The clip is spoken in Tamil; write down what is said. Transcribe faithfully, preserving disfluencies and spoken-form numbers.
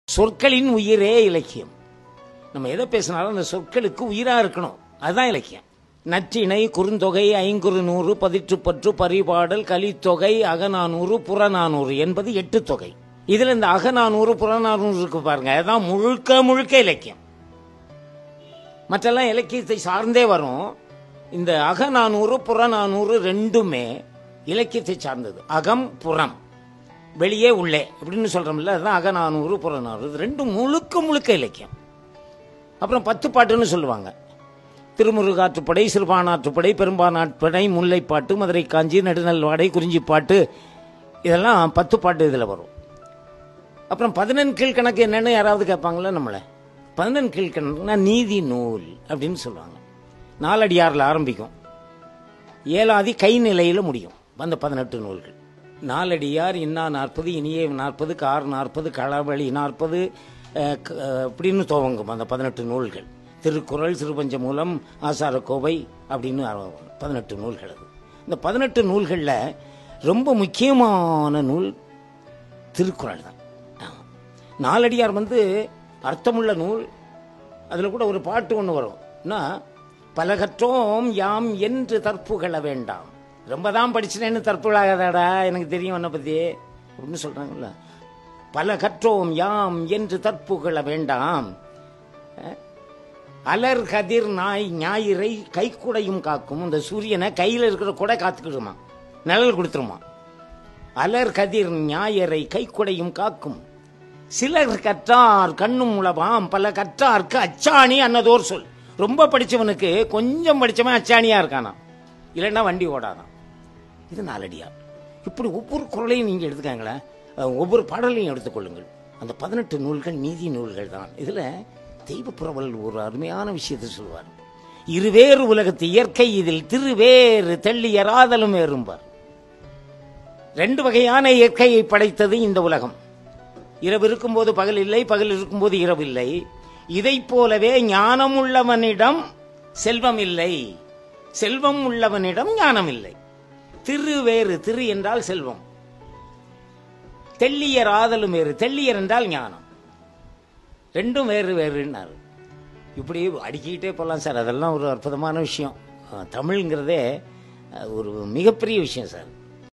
சொற்களின் உயிரே இலக்கியம். நம்ம எதை பேசினாலும் அந்த சொற்களுக்கு உயிரா இருக்கணும், அதுதான் இலக்கியம். நற்றிணை, குறுந்தொகை, ஐங்குறு நூறு, பதிற்றுப்பற்று, பரிபாடல், கலித்தொகை, அகநானூறு, புறநானூறு என்பது எட்டு தொகை. இதுல இந்த அகநானூறு புறநானூறு இருக்கு பாருங்க, அதுதான் முழுக்க முழுக்க இலக்கியம். மற்றெல்லாம் இலக்கியத்தை சார்ந்தே வரும். இந்த அகநானூறு புறநானூறு ரெண்டுமே இலக்கியத்தை சார்ந்தது. அகம் புறம், வெளியே உள்ளே அப்படின்னு சொல்றோம்ல, அதுதான் அகநானூறு புறநானூறு. ரெண்டும் முழுக்க முழுக்க இலக்கியம். அப்புறம் பத்து பாட்டுன்னு சொல்லுவாங்க. திருமுருகாற்றுப்படை, சிறுபானாற்றுப்படை, பெரும்பானாற்றுப்படை, முல்லைப்பாட்டு, மதுரை காஞ்சி, நெடுநல்வாடை, குறிஞ்சிப்பாட்டு, இதெல்லாம் பத்து பாட்டு இதில் வரும். அப்புறம் பதினெண் கீழ்கணக்கு என்னன்னு யாராவது கேட்பாங்களா நம்மளை? பதினெண் கீழ்கணக்குனா நீதி நூல் அப்படின்னு சொல்லுவாங்க. நாலடியாரில் ஆரம்பிக்கும், ஏழாதி கை நிலையில் முடியும் அந்த பதினெட்டு நூல்கள். நாலடியார், இன்னா நாற்பது, இனியே நாற்பது, கார் நாற்பது, களவழி நாற்பது அப்படின்னு துவங்கும் அந்த பதினெட்டு நூல்கள். திருக்குறள், சிறுபஞ்சமூலம், ஆசாரக்கோவை அப்படின்னு பதினெட்டு நூல்கள். அது இந்த பதினெட்டு நூல்களில் ரொம்ப முக்கியமான நூல் திருக்குறள் தான். நாலடியார் வந்து அர்த்தமுள்ள நூல். அதில் கூட ஒரு பாட்டு ஒன்று வரும், பலகற்றோம் யாம் என்று தற்புகழ வேண்டாம். ரொம்ப தான் படிச்சுனேன்னு தற்புகழாகாதடா, எனக்கு தெரியும் என்னை பற்றி அப்படின்னு சொல்கிறாங்கல்ல. பல கற்றோம் யாம் என்று தற்புகழ வேண்டாம், அலர் கதிர் நாய் ஞாயிறை கைக்குடையும் காக்கும். இந்த சூரியனை கையில் இருக்கிற கூட காத்துக்கிடுமா, நிழல் கொடுத்துருமா. அலர் கதிர் ஞாயிறை கைக்குடையும் காக்கும், சிலர் கற்றார் கண்ணும் உளவாம், பல கற்றார்க்கு அச்சாணி அன்னதோர் சொல். ரொம்ப படித்தவனுக்கு கொஞ்சம் படித்தவன் அச்சாணியா இருக்கானா, இல்லைன்னா வண்டி ஓடாதான். இது நாலடியார். இப்படி ஒவ்வொரு குரலையும் நீங்கள் எடுத்துக்காங்களேன், ஒவ்வொரு பாடலையும் எடுத்துக்கொள்ளுங்கள். அந்த பதினெட்டு நூல்கள் நீதி நூல்கள் தான். இதில் தெய்வப்புறவல் ஒரு அருமையான விஷயத்தை சொல்வார். இருவேறு உலகத்து இயற்கை இதில் திருவேறு தெள்ளியராதலும் ஏறும்பார். ரெண்டு வகையான இயற்கையை படைத்தது இந்த உலகம். இரவு இருக்கும்போது பகல் இல்லை, பகல் இருக்கும்போது இரவு இல்லை. இதை போலவே ஞானம் உள்ளவனிடம் செல்வம் இல்லை, செல்வம் உள்ளவனிடம் ஞானம் இல்லை. திரு வேறு, திரு என்றால் செல்வம், தெள்ளியர் ஆதலும் வேறு, தெள்ளியர் என்றால் ஞானம். ரெண்டும் வேறு வேறுன்னாரு. இப்படி அடிக்கிட்டே போகலாம் சார். அதெல்லாம் ஒரு அற்புதமான விஷயம். தமிழ்ங்கிறதே ஒரு மிகப்பெரிய விஷயம் சார்.